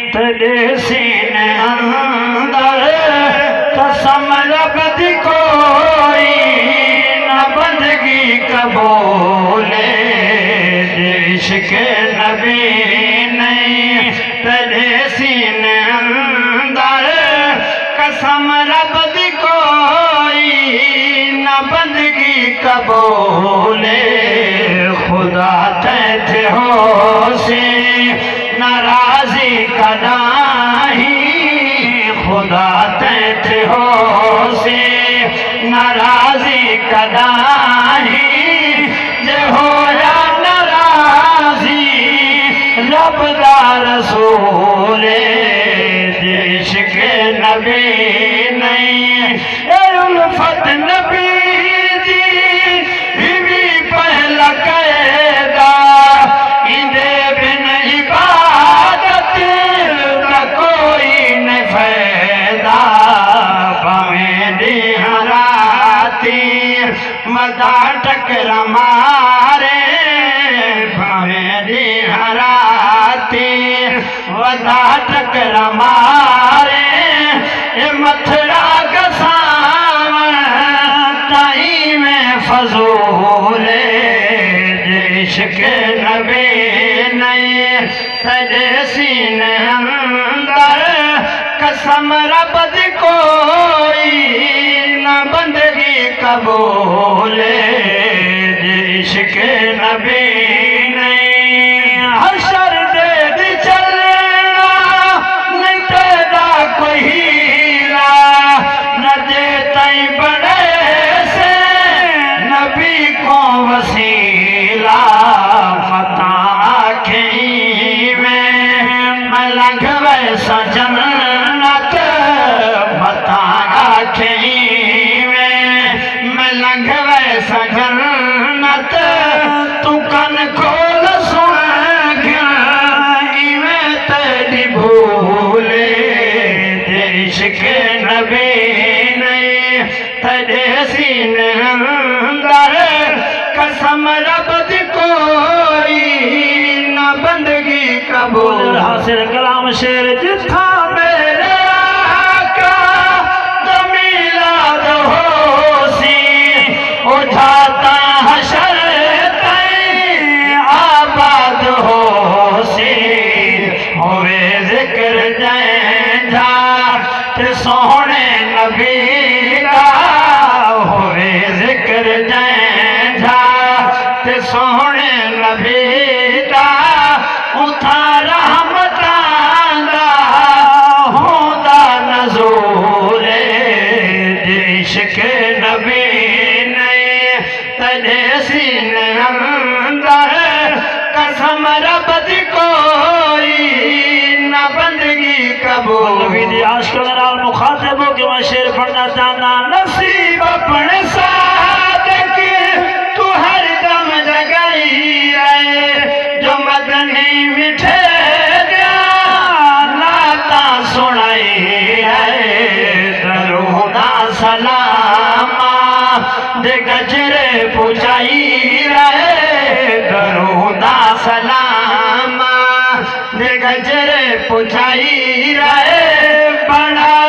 तेरे सीने अंदर कसम रब दी कोई न बंदगी कबूले इश्क़ नबी नहीं तेरे सीने अंदर कसम रब दी कोई न बंदगी कबूले खुदा तैथे हो से नाराजी का नहीं खुदा तैथे हो से नाराजी का नहीं जे हो या नाराजी रब दा रसूल इश्क़ नबी नहीं उल्फत नबी दी बीवी पहला कैदा इंदे बिन इबादत का कोई न फायदा भावें दिहराती मदा टकरा मारे भावें दिहराती मदा टकरा मारे ये मथुरा गसावन ताई में फजूल इश्क़ नबी नहीं तेरे सीने अंदर कसम रब दी कोई न बंदगी कबूल इश्क़ नबी नहीं हशर दे दी चलना नहीं तेरा कोई हीरा न दे तई बड़े से नबी को वसीला मता आँखें में मैं लंघ वैसा जन्नत मता आँखें में मैं लंघ वैसा जन्नत तू कन खोल सुन में तेरी भूले इश्क़ नबी नहीं तेरे सीने अंदर कसम रब दी कोई न बंदगी कबूल हासिल कलाम शेर जिथा मेरे आका दमीलाद होसी ओ जाता हशर तई आबाद होसी होवे जिक्र जय जा ते सोहने नबी का होवे जिक्र जय जा ते सोहने नबी का उथा रहमतां दा होंदा नज़ूल इश्क़ नबी नहीं तेरे सीने अंदर कसम रब दी कोई न बंदगी कबूल नबी दी आशिक़ नाल मुखातिब हो के मैं शेर पढ़ना चाहना नसीब अपने सादिक़ तू हर दम जगाई है जो मदनी मिठे नाता सुनाई है दरूदा सलामा दे गजरे पुजाई रहे दरूदा सलामा दे गजरे पुजाई रहे बड़ा